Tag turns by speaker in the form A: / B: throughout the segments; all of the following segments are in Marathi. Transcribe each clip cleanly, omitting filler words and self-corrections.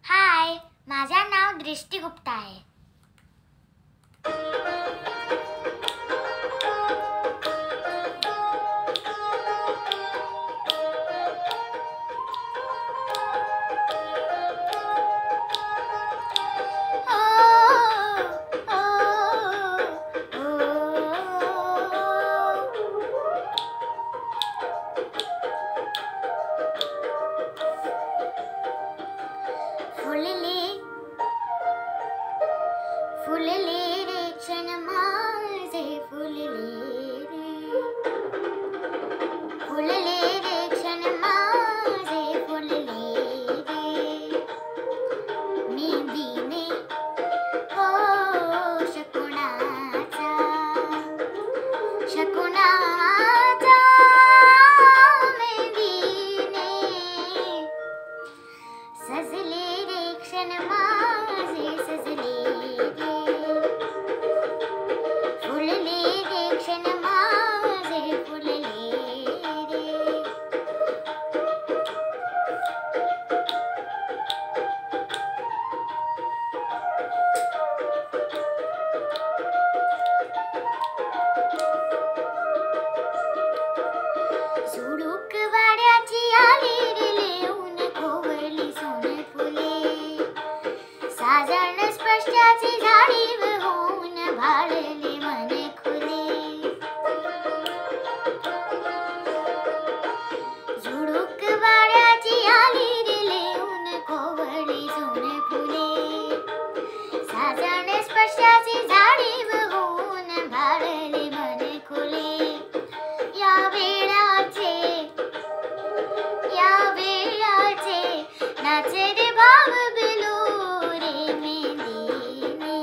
A: हाय, माझं नाव दृष्टी गुप्ता आहे. फुलले रे क्षण माझे फुलले रे, फुलले रे क्षण माझे फुलले रे. मेंदीने हो शकुनाचा, शकुनाचा मेंदीने सजले रे क्षण माझे सजले रे. झुळूक वाड्याची आली रे लेऊन कोवळली सोन फुले, साजन स्पष्टाची झाडीव होऊन भाळले मन खुले. झुळूक वाड्याची आली रे लेऊन कोवळली सोन फुले, साजन स्पष्टाची झाडीव होऊन भाळले मन खुले. या वेळाचे नाचे रे भाव बिलो रे मेंदीने,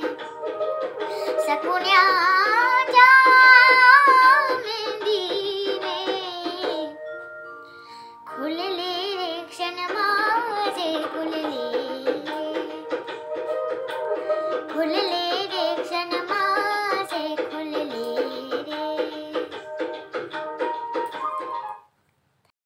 A: सकुन्याच्या मेंदीने खुलले रे क्षण माझे खुलले